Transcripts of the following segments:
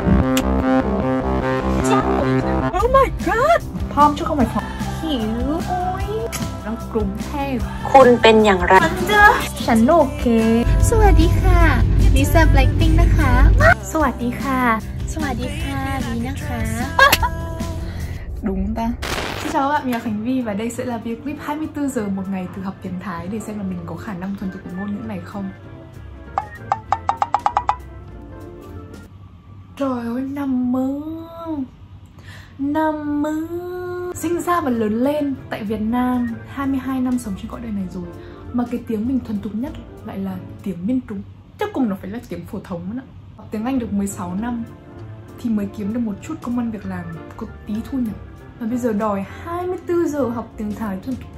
Oh my god พร้อมช่วยเข้าไปพร้อมหิวโอ้ยเรากรุงเทพคุณเป็นอย่างไรฉันโอเคสวัสดีค่ะลิซ่าแบล็คพิงค์นะคะสวัสดีค่ะสวัสดีค่ะลีนะคะ đúng ta. Xin chào các bạn, mình là Khánh Vi và đây sẽ là video clip 24 giờ một ngày từ học tiếng Thái để xem là mình có khả năng thuần thục ngôn ngữ này không. Trời ơi, nằm mơ. Sinh ra và lớn lên tại Việt Nam, 22 năm sống trên cõi đời này rồi mà cái tiếng mình thuần thục nhất lại là tiếng miền Trung. Chắc cùng nó phải là tiếng phổ thông đó. Học tiếng Anh được 16 năm thì mới kiếm được một chút công ăn việc làm, có tí thu nhập. Và bây giờ đòi 24 giờ học tiếng Thái thuần thục.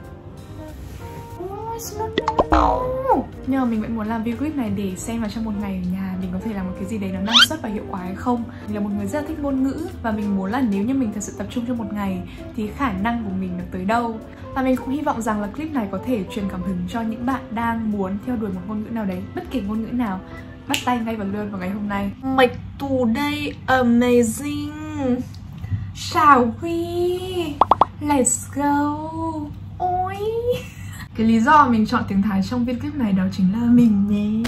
Nhưng mà mình vẫn muốn làm video clip này để xem là trong một ngày ở nhà mình có thể làm một cái gì đấy nó năng suất và hiệu quả hay không. Mình là một người rất là thích ngôn ngữ và mình muốn là nếu như mình thật sự tập trung trong một ngày thì khả năng của mình được tới đâu. Và mình cũng hy vọng rằng là clip này có thể truyền cảm hứng cho những bạn đang muốn theo đuổi một ngôn ngữ nào đấy, bất kể ngôn ngữ nào. Bắt tay ngay vào luôn vào ngày hôm nay. Make today amazing. Shall we? Let's go. Ôi. Cái lý do mình chọn tiếng Thái trong video clip này đó chính là mình nhé.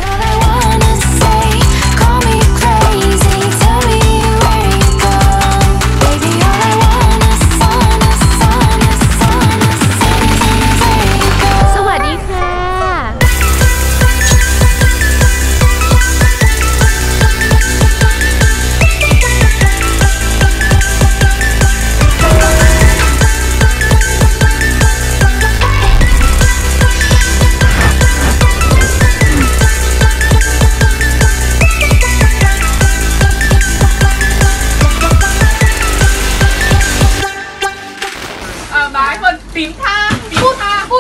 Phím tha, phút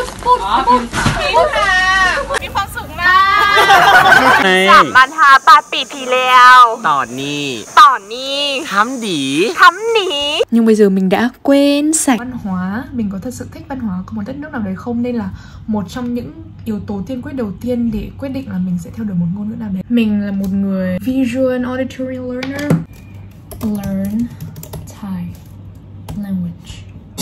มีความสุขมาก3 บรรทัด8 ปีที่แล้วตอนนี้ทำดีNhưng bây giờ mình đã quên sạch văn hóa. Mình có thật sự thích văn hóa của một đất nước nào đấy không? Nên là một trong những yếu tố tiên quyết đầu tiên để quyết định là mình sẽ theo đuổi một ngôn ngữ nào đấy. Mình là một người visual and auditory learner. Learn Thai language.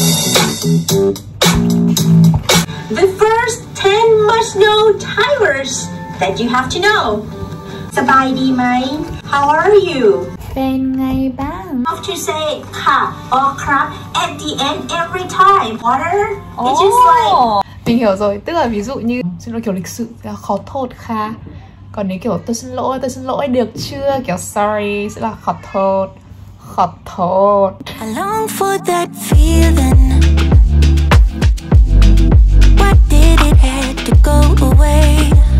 The first 10 must-know Thai words that you have to know. สบายดีไหม How are you? เป็นไงบ้าง Have to say ค่ะ or ครับ at the end every time. Water? It's just like. Mình hiểu rồi, tức là ví dụ như xin lỗi kiểu lịch sự là khó thốt kha. Còn nếu kiểu tôi xin lỗi được chưa? Kiểu sorry sẽ là khó thốt. I long for that feeling. Why did it have to go away?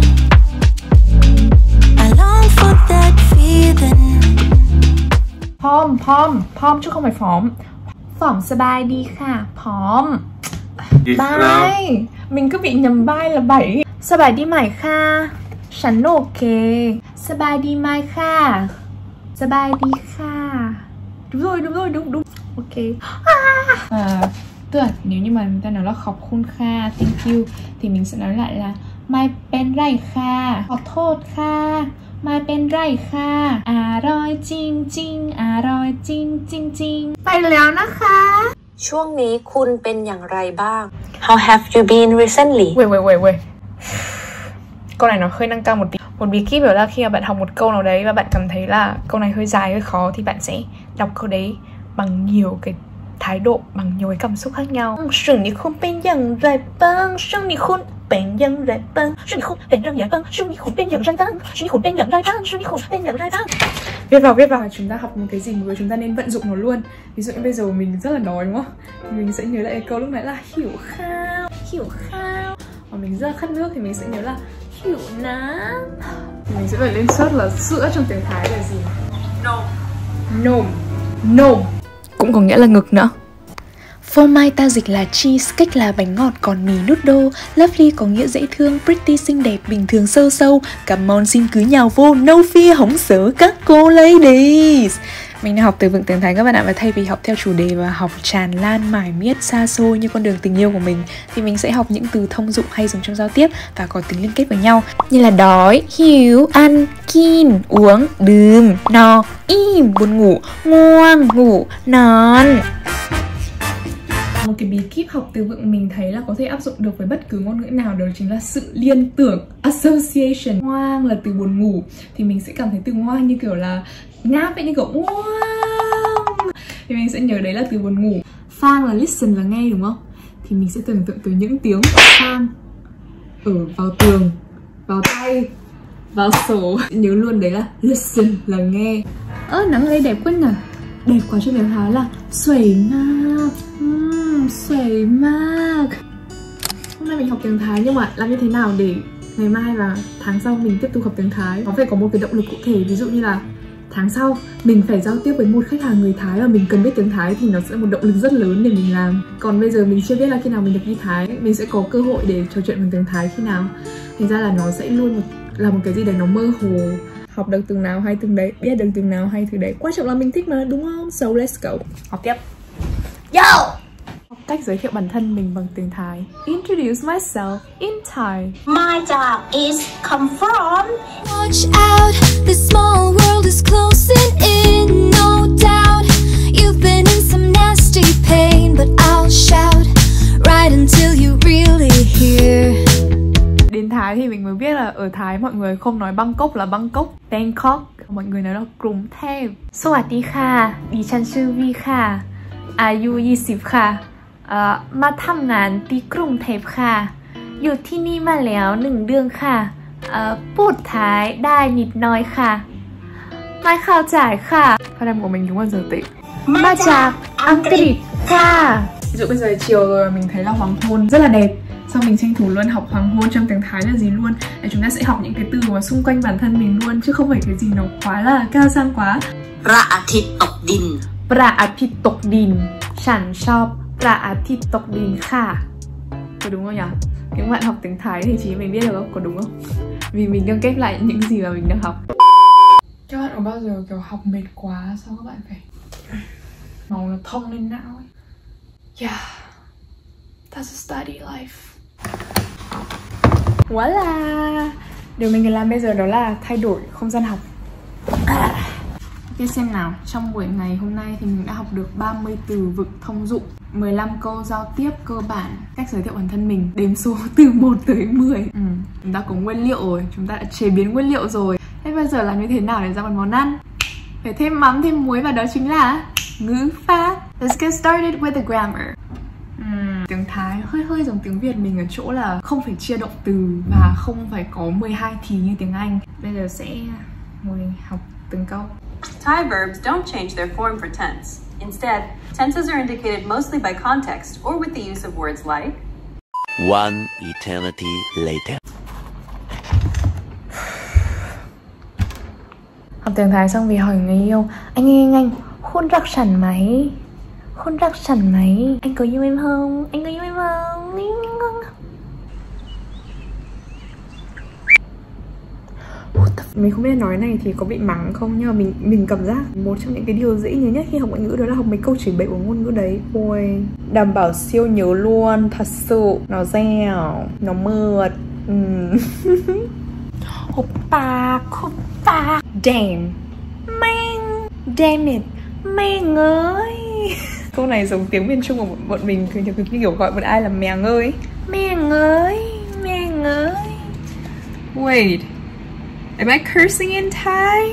I long for that feeling. พร้อมchứ không phải phóm. Phỏm สบายดีค่ะพร้อม Bye. Mình cứ bị nhầm bye là 7. สบายดีไหมค่ะฉันโอเคสบายดีไหมค่ะสบายดีค่ะĐúng rồi, đúng. Ok. Tức là nếu như mà người ta nói là khóc khôn kha, thank you thì mình sẽ nói lại là mai pen rai kha,ขอโทษค่ะ mai pen rai kha, อร่อยจริง อร่อยจริง ไปแล้วนะคะช่วงนี้คุณเป็นอย่างไรบ้าง How have you been recently? Wait. Câu này nó hơi nâng cao một tí. Một bí kíp đó là khi mà bạn học một câu nào đấy và bạn cảm thấy là câu này hơi dài, hơi khó thì bạn sẽ đọc câu đấy bằng nhiều cái thái độ, bằng nhiều cái cảm xúc khác nhau. Viết vào chúng ta học một cái gì mới chúng ta nên vận dụng nó luôn. Ví dụ như bây giờ mình rất là đói đúng không? Thì mình sẽ nhớ lại cái câu lúc nãy là hiểu khao. Và mình rất là khát nước thì mình sẽ nhớ là hiểu nám. Thì mình sẽ phải lên search là sữa trong tiếng Thái là gì. Nôm cũng có nghĩa là ngực nữa. Phô mai ta dịch là cheese, cách là bánh ngọt, còn mì noodle. Lovely có nghĩa dễ thương, pretty xinh đẹp, bình thường sâu. Come on xin cứ nhào vô, no fear hổng sợ các cô ladies. Mình đang học từ vựng tiếng Thái các bạn ạ. Và thay vì học theo chủ đề và học tràn lan mải miết xa xôi như con đường tình yêu của mình, thì mình sẽ học những từ thông dụng hay dùng trong giao tiếp và có tính liên kết với nhau, như là đói, hiếu, ăn, kin, uống, đừm, no, im, buồn ngủ, ngoan, ngủ, non. Một cái bí kíp học từ vựng mình thấy là có thể áp dụng được với bất cứ ngôn ngữ nào, đó chính là sự liên tưởng, association. Ngoang là từ buồn ngủ, thì mình sẽ cảm thấy từ ngoang như kiểu là ngáp vậy, như kiểu ngoang, thì mình sẽ nhớ đấy là từ buồn ngủ. Phang là listen là nghe đúng không? Thì mình sẽ tưởng tượng từ những tiếng phang ở vào tường, vào tay, vào sổ. Nhớ luôn đấy là listen là nghe. Nắng ở đây đẹp quá nhỉ? Đẹp quá cho tiếng Thái là sủy mạc. Sủy mạc. Hôm nay mình học tiếng Thái, nhưng mà làm như thế nào để ngày mai và tháng sau mình tiếp tục học tiếng Thái? Nó phải có một cái động lực cụ thể. Ví dụ như là tháng sau mình phải giao tiếp với một khách hàng người Thái và mình cần biết tiếng Thái, thì nó sẽ một động lực rất lớn để mình làm. Còn bây giờ mình chưa biết là khi nào mình được đi Thái, mình sẽ có cơ hội để trò chuyện bằng tiếng Thái khi nào. Thành ra là nó sẽ luôn là một cái gì đấy nó mơ hồ. Học được từ nào hay từ đấy, biết được từ nào hay từ đấy. Quan trọng là mình thích mà, đúng không? So let's go. Học tiếp. Yo! Cách giới thiệu bản thân mình bằng tiếng Thái. Introduce myself in Thai. My job is come from. Watch out, the small world is closing in, no doubt. You've been in some nasty pain, but I'll shout right until you really hear. Đến Thái thì mình mới biết là ở Thái mọi người không nói Bangkok là Bangkok, Bangkok, mọi người nói là Krung Thep. Sawasdee kha,ดิฉันชื่อวีค่ะอายุ20ค่ะมาทำงานที่กรุงเทพค่ะอยู่ที่นี่มาแล้ว1 เดือนค่ะพูดTháiได้นิดน้อยค่ะไม่เข้าใจค่ะphát âm của mình đúng là giờ tệ. Maจากอังกฤษค่ะ Ví dụ bây giờ chiều rồi mình thấy là hoàng hôn rất là đẹp, xong mình tranh thủ luôn học hoàng hôn trong tiếng Thái là gì luôn. Để chúng ta sẽ học những cái từ mà xung quanh bản thân mình luôn, chứ không phải cái gì nó quá là cao sang quá. พระอาทิตย์ตกดินพระอาทิตย์ตกดิน ฉันชอบพระอาทิตย์ตกดินค่ะ. Có đúng không nhỉ? Những bạn học tiếng Thái thì chỉ mình biết được không? Có đúng không? Vì mình đang kết lại những gì mà mình đang học. Các bạn có bao giờ kiểu học mệt quá sao các bạn phải màu nó thông lên não ấy? Yeah, that's a study life. Voila! Điều mình cần làm bây giờ đó là thay đổi không gian học. Tiếp xem nào, trong buổi ngày hôm nay thì mình đã học được 30 từ vựng thông dụng, 15 câu giao tiếp cơ bản, cách giới thiệu bản thân mình, đếm số từ 1 tới 10. Chúng ta có nguyên liệu rồi, chúng ta đã chế biến nguyên liệu rồi. Thế bây giờ làm như thế nào để ra một món ăn? Phải thêm mắm, thêm muối và đó chính là ngữ pháp. Let's get started with the grammar. Tiếng Thái hơi giống tiếng Việt mình ở chỗ là không phải chia động từ và không phải có 12 thì như tiếng Anh. Bây giờ sẽ ngồi học từng câu. Thai verbs don't change their form for tense. Instead, tenses are indicated mostly by context or with the use of words like one eternity later. Học tiếng Thái xong vì hỏi người yêu: anh hôn rắc sẵn máy, hôn rắc sẵn máy, anh có yêu em không, anh có yêu em không? Mình không biết nói này thì có bị mắng không, nhưng mà mình cảm giác một trong những cái điều dễ nhớ nhất khi học ngoại ngữ đó là học mấy câu chửi bậy của ngôn ngữ đấy. Ôi, đảm bảo siêu nhớ luôn, thật sự. Nó dẻo, nó mượt. Oppa, damn, man, damn it, mèng ơi. Câu này giống tiếng miền Trung của bọn mình, như kiểu gọi một ai là mèng ơi. Mèng ơi, mèng ơi. Wait, am I cursing in Thai?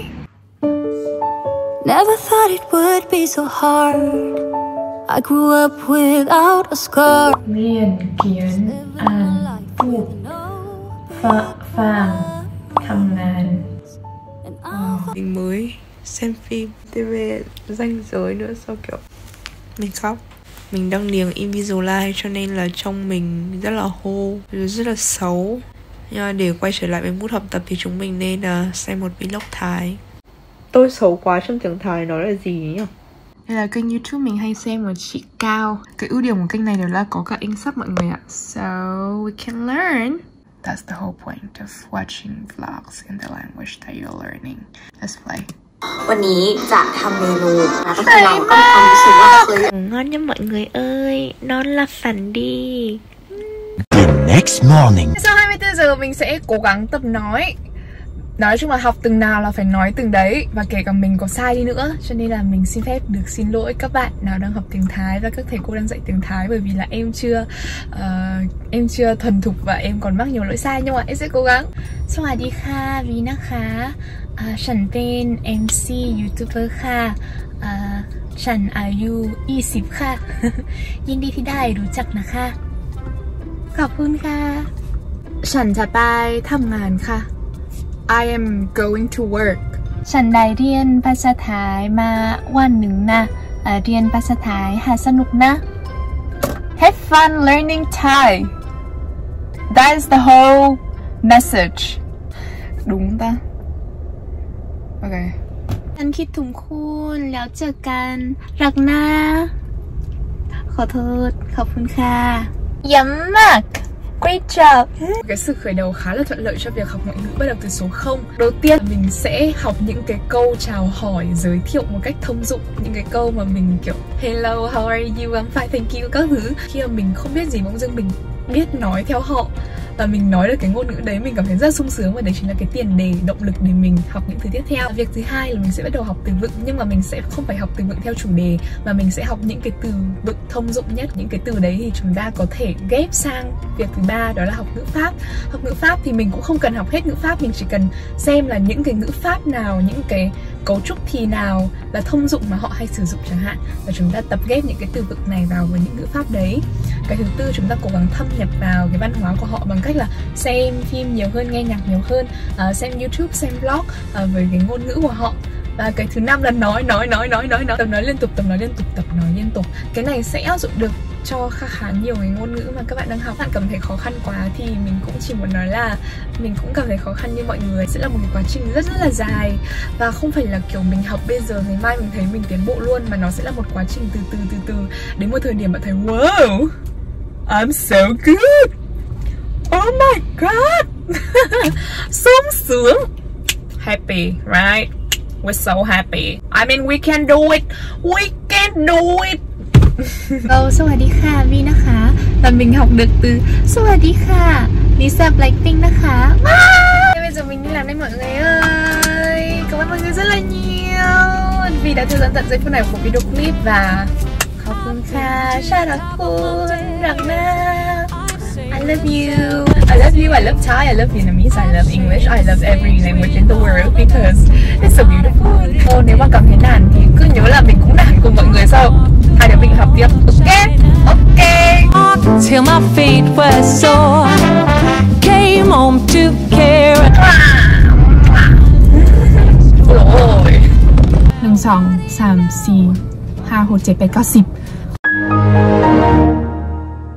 Never thought it would be so hard. I grew up without a scar. Liên kiến an phụ phàng thăm ngàn. Mình mới xem phim TV ranh giới nữa, sao kiểu mình khóc. Mình đăng điền Invisalign cho nên là trông mình rất là hô, rất là xấu. Nhưng mà để quay trở lại với mood học tập thì chúng mình nên xem một vlog Thái. Tôi xấu quá trong tiếng Thái nó là gì nhỉ? Đây là kênh YouTube mình hay xem của chị Cao. Cái ưu điểm của kênh này là có cả English sub mọi người ạ. So we can learn. That's the whole point of watching vlogs in the language that you're learning. Let's play. วันนี้จะทำเมนูนะแต่เราก็มีความรู้สึกว่าเคย ngon nha mọi người ơi, non là phản đi. The next morning. Sau 24 giờ mình sẽ cố gắng tập nói. Nói chung là học từng nào là phải nói từng đấy. Và kể cả mình có sai đi nữa. Cho nên là mình xin phép được xin lỗi các bạn nào đang học tiếng Thái và các thầy cô đang dạy tiếng Thái. Bởi vì là em chưa thuần thục và em còn mắc nhiều lỗi sai. Nhưng mà em sẽ cố gắng. Sawadee kha, Vina kha.ฉันเป็น MC YouTuber ค่ะฉันอายุ20ค่ะ ยินดีที่ได้รู้จักนะคะขอบคุณค่ะฉันจะไปทำงานค่ะ I am going to work ฉันได้เรียนภาษาไทยมาวันหนึ่งนะเรียนภาษาไทยหาสนุกนะ Have fun learning Thai That is the whole message đúng không taโอเคฉันคิดถึงคุณแล้วเจอกันรักนะขอโทษขอบคุณค่ะย้ำมาก Great job. Cái sự khởi đầu khá là thuận lợi cho việc học ngoại ngữ bắt đầu từ số 0. Đầu tiên mình sẽ học những cái câu chào hỏi, giới thiệu một cách thông dụng. Những cái câu mà mình kiểu hello, how are you, I'm fine, thank you, các thứ. Khi mà mình không biết gì bỗng dưng mình biết nói theo họ và mình nói được cái ngôn ngữ đấy, mình cảm thấy rất sung sướng. Và đấy chính là cái tiền đề, động lực để mình học những thứ tiếp theo. Việc thứ hai là mình sẽ bắt đầu học từ vựng. Nhưng mà mình sẽ không phải học từ vựng theo chủ đề, mà mình sẽ học những cái từ vựng thông dụng nhất. Những cái từ đấy thì chúng ta có thể ghép sang việc thứ ba, đó là học ngữ pháp. Học ngữ pháp thì mình cũng không cần học hết ngữ pháp, mình chỉ cần xem là những cái ngữ pháp nào, những cái cấu trúc thì nào là thông dụng mà họ hay sử dụng chẳng hạn, và chúng ta tập ghép những cái từ vựng này vào với những ngữ pháp đấy. Cái thứ tư, chúng ta cố gắng thâm nhập vào cái văn hóa của họ bằng cách là xem phim nhiều hơn, nghe nhạc nhiều hơn, xem YouTube, xem vlog với cái ngôn ngữ của họ. Và cái thứ năm là nói, tập nói liên tục. Cái này sẽ áp dụng được cho khá nhiều cái ngôn ngữ mà các bạn đang học. Các bạn cảm thấy khó khăn quá thì mình cũng chỉ muốn nói là mình cũng cảm thấy khó khăn như mọi người. Sẽ là một cái quá trình rất là dài và không phải là kiểu mình học bây giờ ngày mai mình thấy mình tiến bộ luôn, mà nó sẽ là một quá trình từ từ đến một thời điểm bạn thấy wow, I'm so good, oh my god, sung sướng, happy, right? We're so happy. I mean, we can do it. We can do it. สวัสดีค่ะวีนะคะvà mình học được từ สวัสดีค่ะ Lisa Blackpink นะคะ Bây giờ mình đi làm đây mọi người ơi. Cảm ơn mọi người rất là nhiều vì đã theo dõi tận giây phút này của video clip vàขอบคุณค่ะชาดักคุณรักนะ I love you. I love you. I love Thai. I love Vietnamese. I love English. I love every language in the world because it's so beautiful. Nếu mà cảm thấy nản thì cứ nhớ là mình cũng nản cùng mọi người sau. Hai đứa mình học tiếp. Ok. Till my feet were sore. Came home to care. Ôi. 1, 2, 3, 4, 5, 6, 7, 8, 9, 10